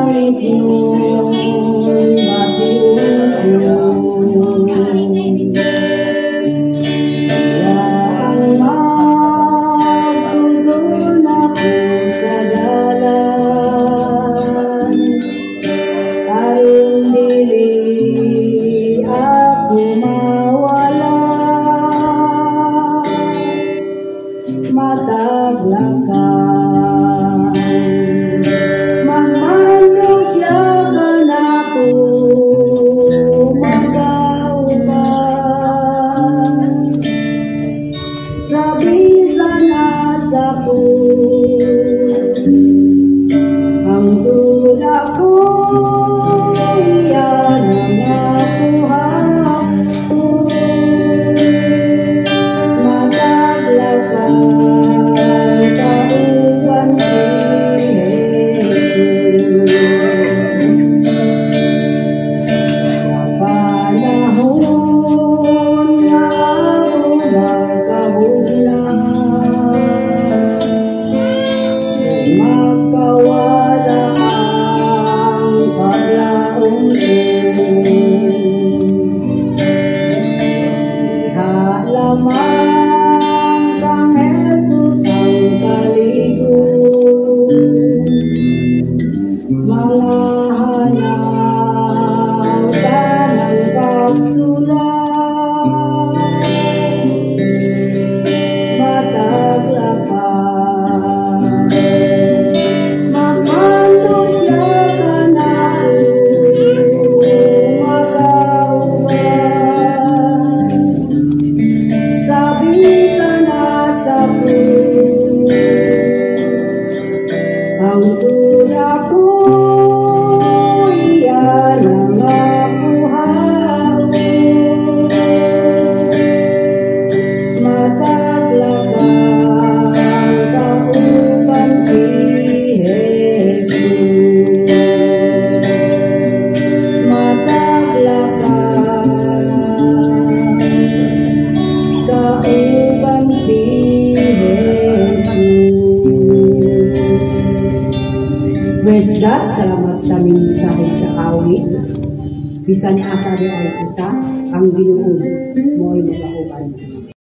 langit nun matiuso. Waang magtutulon ako sa dalan, ayon dili ako mawala. Matag lakang magmando siya ka na ko magauban, sabi sana sa ko ang tula ko iyan ang nakuha ko. Matag lakang lamang kang Jesus ang kaligo, mga hanaw ng pagsulat. Matag lakang magmando siya ka na ang tula ko iyan ang nakuha ko. Matag lakang kauban si Jesus. Matag lakang kauban si Praise God, salamat sa mensahe sa awit. Bisan asa di ay kita, ang Ginoo mo'y nagauban.